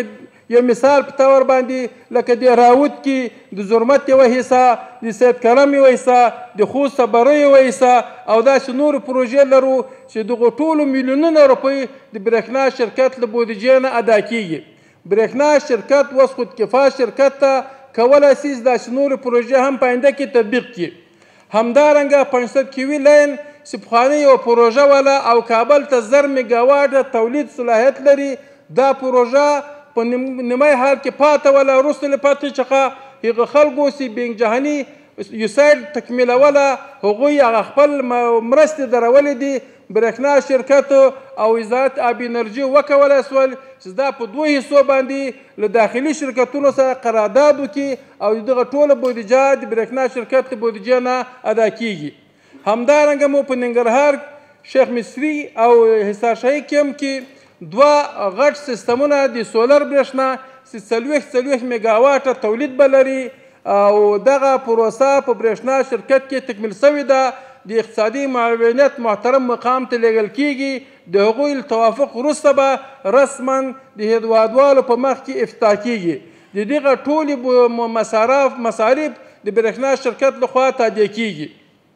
یو مثال په طور باندې لکه د راوت کې د زرمت یوه حصه، د سید کرم یوه حصه، د خوست صبره یوه حصه او داسې نورو پروژې لرو چې دغو ټولو میلیونونه روپۍ د برېښنا شرکت له بودیجې نه ادا کیږي. برېښنا شرکت اوس خودکفا شرکت ته کولی شي داسې نورو پروژې هم په آینده کې تطبیق کړي. همدارنګه پنځصد کیوي لاین چې پخوانۍ یوه پروژه وله او کابل ته زر میګاواټه تولید صلاحیت لري، دا پروژه په نیمای حال کې پاته وله. وروسته له پاتې څخه هغه خلکو چې بینک جهاني یوسایډ تکمیلوله هغوی هغه خپل مرستې درولې دي. برېښنا شرکت او وزارت آب انرژي وکولی سول چې دا په دوه حصو باندې له داخلي شرکتونو سره قرارداد وکړي او دغه ټوله بودیجه د برېښنا شرکت د بودیجې نه ادا کیږي. همدارنګه مو په ننګرهار شیخ مصري او حصار شاهي کیم کې دوه غټ سیستمونه د سولر برېښنا چې څلوېښت څلوېښت میګاواټه تولید به لري او دغه پروسه په برېښنا شرکت کې تکمیل شوې ده. د اقتصادي معاونیت محترم مقام ته لیږل کیږي. د هغوی له توافق وروسته به رسما د هیوادوالو په مخ کې افتتاح کیږي. د دغه ټولې مصارف مصارف د برېښنا شرکت لخوا تادیه کیږي.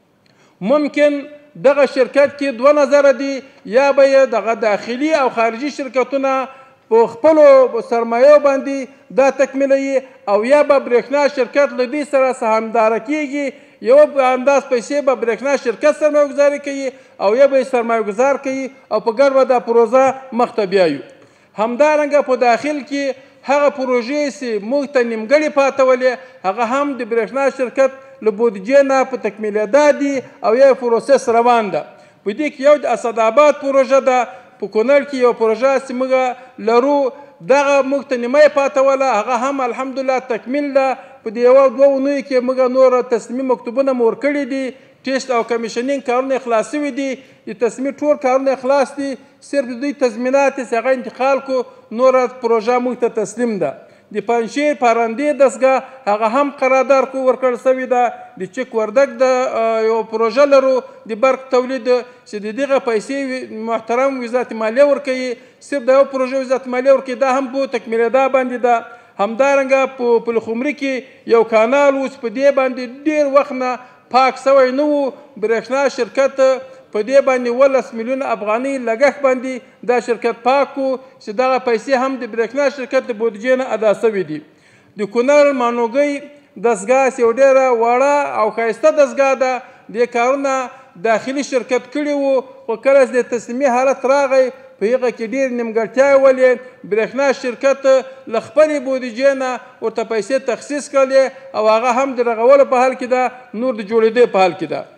ممکن دغه شرکت کې دوه نظره دي، یا به یې دغه داخلي او خارجي شرکتونه په خپلو سرمایو باندې دا تکمیلوي او یا به برېښنا شرکت له دې سره سهامداره کیږي. یوه په انداز پیسې به برېښنا شرکت سرمایه گذاري کوي او یا به یې سرمایه گذار کوي او په ګډ به دا پروژه مخ ته بیایو. همدارنګه په داخل کې هغه پروژې چې موږ ته نیمګړې پاته ولې هغه هم د برېښنا شرکت له بودیجې نه په تکمیلېدا دي او یا پروسس روان ده. په دې کې یو د اسداباد پروژه ده، په کونړ کې یو پروژه چې موږ لرو دغه موږ ته نیمه پاته وله، هغه هم الحمدلله تکمیل ده. په دې یوه دوه اونیو کې موږ نور تصمیمي مکتوبونه مو ورکړي دي، ټیسټ او کمیشنینګ کارونه اخلاص شوي دي، د تصمیم ټول کارونه اخلاص دي، صرف د دوی تضمینات چې هغه انتقال کو نوره پروژه موږ ته تسلیم ده. د پنجشیر پارندې دستګاه هغه هم قرارداد کو ورکړل شوې ده. د چک وردګ د یو پروژه لرو د برق تولید چې د دغه پیسې محترم وزارت مالیه ورکوي، صرف د یو پروژه وزارت مالیه ورکوي، دا هم په تکمیلېدا باندې ده. همدارنګه په پلخمري کې یو کانال و چې په دې باندې ډېر وخت نه پاک سوی نه و. برېښنا شرکت په دې باندې ولس میلیون افغانۍ لګښت باندې دا شرکت پاک و چې دغه پیسې هم د برېښنا شرکت د بودیجې نه ادا شوي دي. د کونړ مانوګۍ دستګاه یو ډېره وړه او ښایسته دستګاه ده. دې کارونه داخلي شرکت کړي وو، خو کله چې د تسلیمي حالت راغی په هغه کې ډېر نیمګړتیاوې ولې. برېښنا شرکت له خپلې بودیجې نه ورته پیسې تخصیص کړلې او هغه هم د رغولو په حال کې ده، نور د جوړېدو په حال کې ده.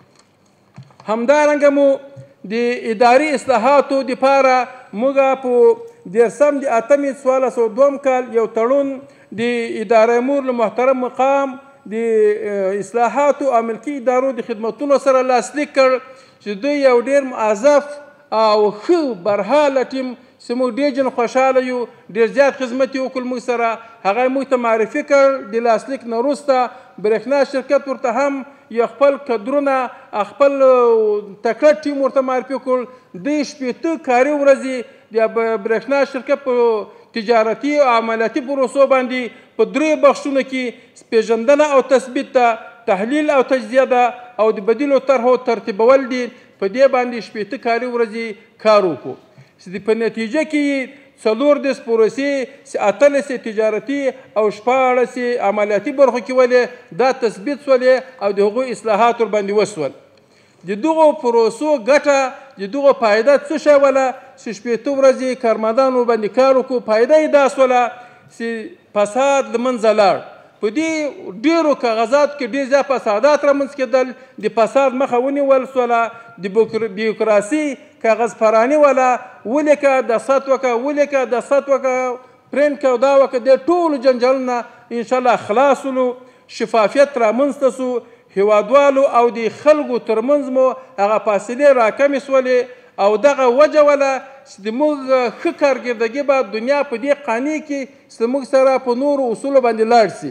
همدارنګه مو د اداري اصلاحاتو دپاره موږ په دیرسم د اتمې څوارلس سوه دوم کال یو تړون د اداره امور له محترم مقام د اصلاحاتو او ملکي ادارو د خدمتونو سره لاسلیک کړ چې دوی یو ډېر معذف او ښه برحاله ټیم چې موږ ډېر جن خوشحاله یو، ډېر زیات خدمت یې وکړ موږ سره، هغه یې موږ ته معرفي کړ. د لاسلیک نه وروسته برېښنا شرکت ورته هم یو خپل کدرونه خپل تکړه ټیم ورته معرفي کړل. دوی شپېته کاري ورځې د برېښنا شرکت په تجارتي او عملیاتي پروسو باندې په درې بخشونو کې پېژندنه او تثبیت ده، تحلیل او تجزیه ده او د بدیلو طرحو ترتیبول دي. په دې باندې شپېته کاري ورځې کار وکړو چې په نتیجه کې څلور دېرش پروسې چې اتلس تجارتي او شپاړس عملیاتي برخو کې ولې دا تثبیت سولې او د هغوی اصلاحات ورباندې وسول. د دغو پروسو ګټه د دغو فایده څه شی وله چې شپېته ورځې کارمندان ورباندې کار وکړو. فایده یې دا سوله چې فساد له منځه لاړ. په دې ډېرو کاغذاتو کې ډېر زیات فسادات رامنځ کېدل، د فساد مخه ونیول سوله، د بیوکراسي کاغذ پراني وله ولیکه دست وکړه ولیکه دست وکړه پرنټ کړه دا وکړه، د ټولو جنجالونه انشاءالله خلاص ولو، شفافیت رامنځته سو، هیوادوالو او د خلکو ترمنځ مو هغه فاصلې راکمې سولې او دغه وجه وله چې د موږ ښه کارکردګي به دنیا په دې قانع کې چې موږ سره په نورو اصولو باندې لاړ سي.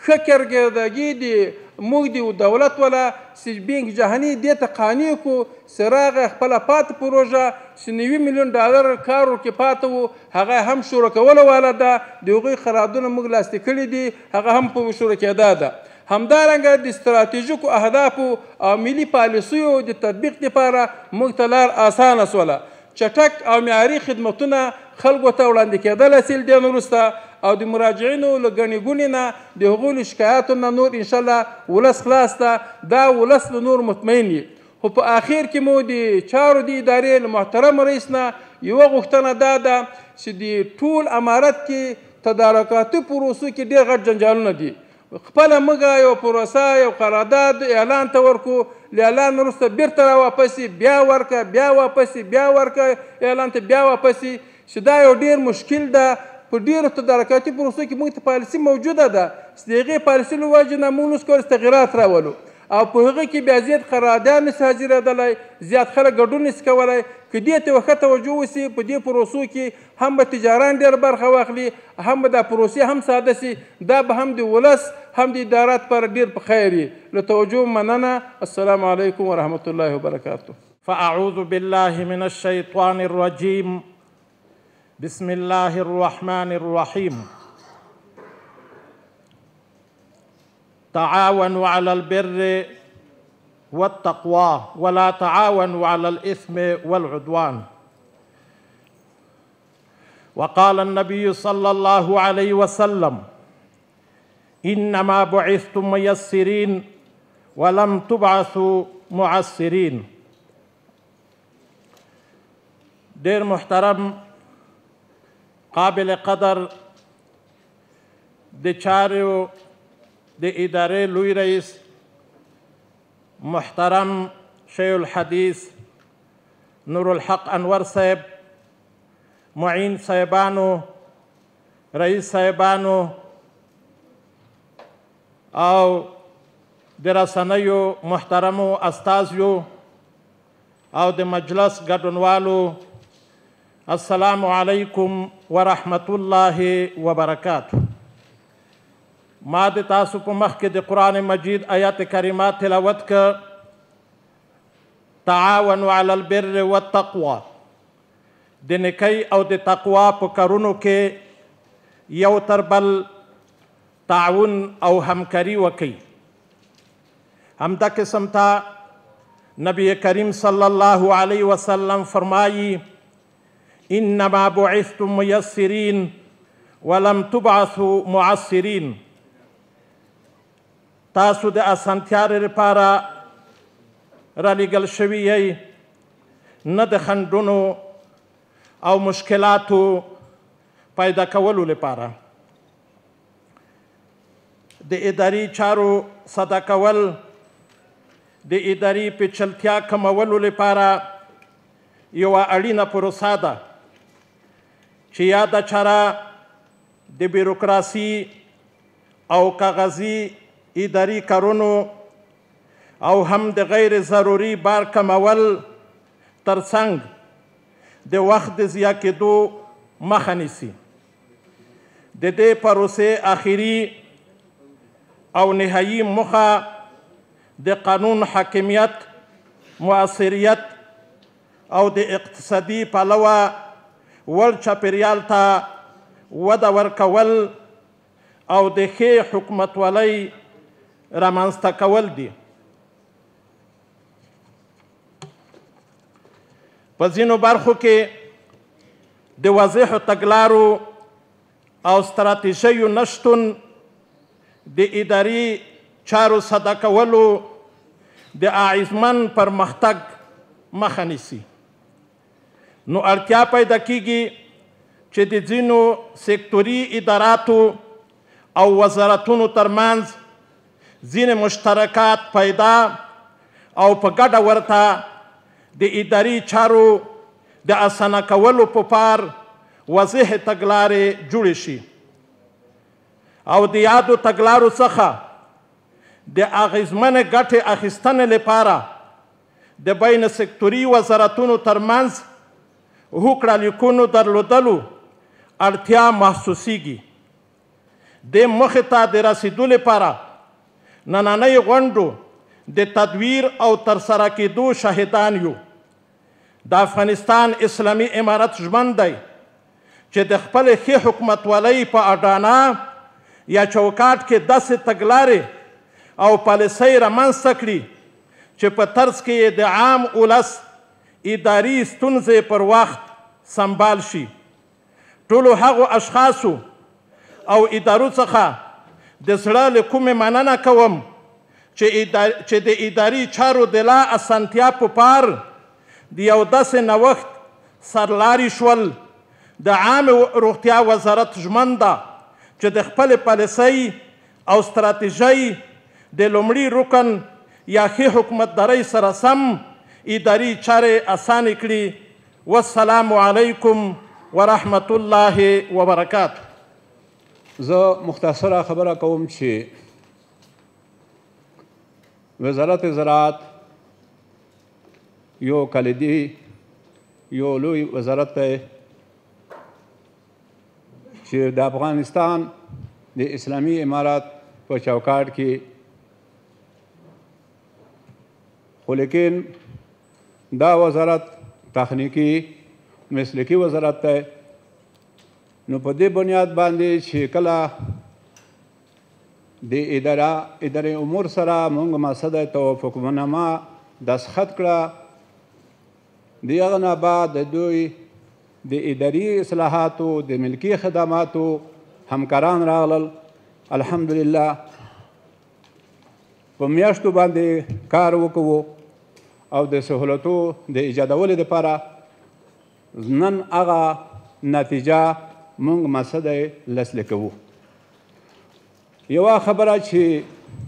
ښه کارکردگی د موږ د دولت ولا چې بینک جهاني دې ته قانع کړو چې راغی خپله پاتې پروژه چې نوي میلیون ډالر کار ورکې پاته و هغه هم شروع کوله واله ده د هغوی قراردادونه موږ لاسلیک کړي دي هغه هم په شروع کېده ده. همدارنګه د ستراتیژیکو اهدافو او ملي پالیسیو د تطبیق لپاره موږ ته لار اسانه سوله. چټک او معیاري خدمتونه خلکو ته وړاندې کېدل حاصل دي وروسته او د مراجعینو له ګڼې ګوڼې نه د هغوی له شکایاتو نه نور انشاءالله ولس خلاص ده دا ولس له نور مطمئن وي. خو په آخر کې مو د چارو د ادارې له محترم رئیس نه یوه غوښتنه دا ده چې د ټول امارت کې تدارکاتي پروسو کې ډېر غټ جنجالونه دي. خپله موږ یو پروسه یو قرارداد اعلان ته ورکړو له اعلان وروسته بیرته راواپسې بیا ورکه بیا واپسې بیا ورکه اعلان ته بیا واپسې چې دا یو ډېر مشکل ده. په ډېرو تدارکاتي پروسو کې موږ ته پالیسي موجوده ده چې د هغې پالیسي له وجې نه موږ نوس کولای تغیرات راولو او په هغه کې بیا زیات قرارداد نشي حاضرېدلی زیات خلک ګډون نشي کولی. که دې ته ښه توجه وسي په دې پروسو کې هم به تجاران ډېر برخه واخلي هم به دا پروسې هم ساده سي دا به هم د ولس هم د ادارات لپاره ډېر په خیر وي. له توجه مننه. السلام علیکم ورحمة الله وبرکاته. فأعوذ بالله من الشيطان الرجيم بسم الله الرحمن الرحيم تعاونوا على البر والتقوى ولا تعاونوا على الإثم والعدوان. وقال النبي صلى الله عليه وسلم إنما بعثتم ميسرين ولم تبعثوا معسرين. دير محترم قابل قدر د چارو د ادارې لوی رئیس محترم شیخ الحدیث نور الحق انور صاحب معین صاحبانو رئیس صاحبانو او د رسنیو محترمو استازیو او د مجلس ګډونوالو السلام علیکم ورحمة الله وبرکاته. ما د تاسو په مخ کې د قرآن مجید آیات کریمات تلاوت که تعاونوا علی البر والتقوى د نیکۍ او د تقوا په کارونو کې یو تر بل تعاون او همکاري وکړي. همدا قسم ته نبی کریم صلی الله علیه وسلم فرمایي إنما بعثتم ميسرين ولم تبعثوا معسرين. تاسو د اسانتیا لپاره رالیږل شوي یئ نه د خنډونو او مشکلاتو پیدا کولو لپاره. د اداري چارو ساده کول د اداري پیچلتیا کمولو لپاره یوه اړینه پروسه ده چې یاده چاره د بیروکراسي او کاغذي اداري کارونو او هم د غیر ضروري بار کمول ترڅنګ د وخت د ضیع کېدو مخه نیسي. د دې پروسې آخري او نهایي موخه د قانون حاکمیت مؤثریت او د اقتصادي پلوه ور چاپیریال ته وده ورکول او د ښې حکومتولۍ رامنځته کول دي. په ځینو برخو کې د واضحو تګلارو او ستراتیژیو نشتون د اداري چارو ساده کولو د اغیزمن پرمختګ مخه نیسي. نو اړتیا پیدا کیږي چې د ځینو سکتوري اداراتو او وزارتونو ترمنځ ځینې مشترکات پیدا او په ګډه ورته د اداري چارو د اسانه کولو په پار واضح تګلارې جوړې شي او د یادو تګلارو څخه د اغیزمنې ګټې اخیستنې لپاره د بین سکتوري وزارتونو ترمنځ هوکړه لیکونو درلودلو اړتیا محسوسیږي. دې موخې ته د رسیدو لپاره نننۍ غونډو د تدویر او ترسره کېدو شاهدان یو. د افغانستان اسلامي امارت ژمن دی چې د خپلې ښې حکومتولۍ په اډانه یا چوکاټ کې داسې تګلارې او پالیسۍ رامنځته کړي چې په طرز کې یې د عام ولس اداري ستونزې پر وخت سنبال شي. ټولو هغو اشخاصو او ادارو څخه د زړه له کومې مننه کوم چې د اداري چارو د لا اسانتیا په پار د یو داسې نوښت سرلاري شول. د عامې روغتیا وزارت ژمن ده چې د خپلې پالیسۍ او ستراتیژۍ د لومړي رکن یا ښې حکومتدارۍ سره سم اداري چارې اسانې کړي. والسلام علیکم ورحمة الله وبرکاته. زه مختصره خبره کوم چې وزارت زراعت یو کلیدي یو لوی وزارت دی چې د افغانستان د اسلامي امارت په چوکاټ کې، خو لیکن دا وزارت تخنیکی مسلکی وزارت دی. نو په دې بنیاد باندې چې کله د اداره ادارې امور سره موږ مسده توافقنامه دستخط کړه، د هغه نه بعد د دوی د اداري اصلاحاتو د ملکي خدماتو همکاران راغلل. الحمدلله په میاشتو باندې کار وکړو او د سهولتو د ایجادولو دپاره نن هغه نتیجه موږ مسده لاسلیک کوو. یوه خبره چې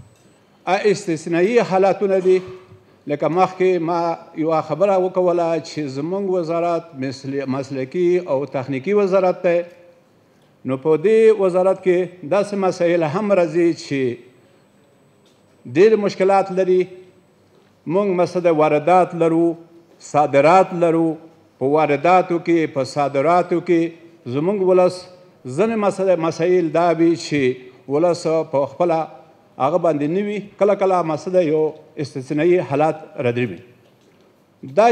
استثنایي حالتونه دي، لکه مخکې ما یوه خبره وکوله چې زموږ وزارت مسلکي او تخنیکي وزارت دی. نو په دې وزارت کې داسې مسایل هم راځي چې ډېر مشکلات لري. موږ مسده واردات لرو، صادرات لرو. په وارداتو کې په صادراتو کې زموږ ولس ځینې مسایل دا وي چې ولس په خپله هغه باندې نه وي، کله کله مسده یو استثنایي حالات ردروي. دا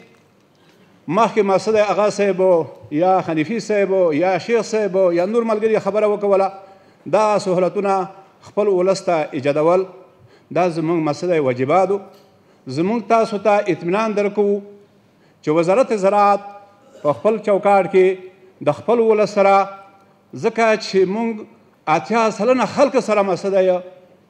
چې مخکې مسده اغا صاحب یا خنیفي صاحب یا شیخ صاحب یا نور ملګري خبره وکوله، دا سهولتونه خپل ولس ته ایجادول دا زموږ مسده واجباتو. زموږ تاسو ته اطمینان درکوو چې وزارت زراعت په خپل چوکاټ کې د خپل ولس سره، ځکه چې موږ اتیا سلنه خلک سره مسده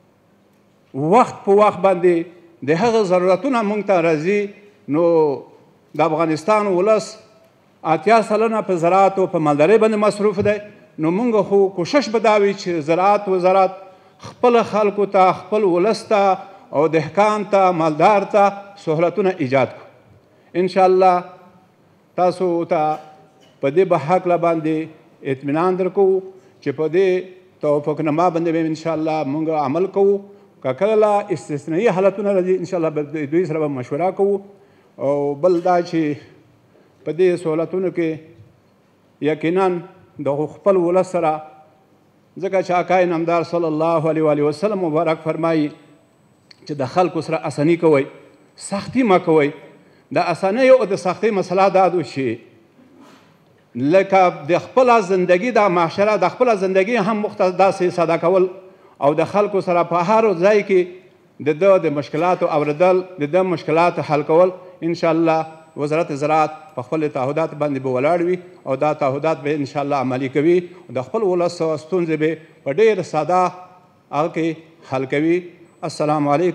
وخت په وخت باندې د هغه ضرورتونه موږ ته راځي. نو د افغانستان ولس اتیا سلنه په زراعت او په مالدارۍ باندې مصروف دی. نو موږ خو کوشش به دا وي چې زراعت وزارت خپل خلکو ته، خپل ولس ته او دهقان ته، مالدار ته سهولتونه ایجاد کړو. انشاءالله تاسو ته په دې به هکله باندې اطمینان درکوو چې په دې توافقنامه باندې به انشاءالله موږ عمل کوو. که کله استثنایي حالتونه راځي انشاءالله به دوی سره به مشوره کوو. او بل دا چې په دې سهولتونو کې یقینا د خپل ولس سره، ځکه چې آقای نامدار صلی الله علیه و وسلم مبارک فرمایي چې د خلکو سره اساني کوئ، سختي مه کوئ. د اسانۍ او د سختۍ مسله دا ده چې لکه د خپله زندګي د معاشره د خپله زندګي هم مختص داسې ساده کول او د خلکو سره په هر ځای کې د ده د مشکلاتو اورېدل، د ده مشکلاتو حل کول. انشاءالله وزارت زراعت په خپل تعهدات باندې به ولاړ وي او دا تعهدات به انشاءالله عملي کوي. د خپل ولس ستونزې به په ډېر ساده هغه کې حل کوي. السلام علیکم.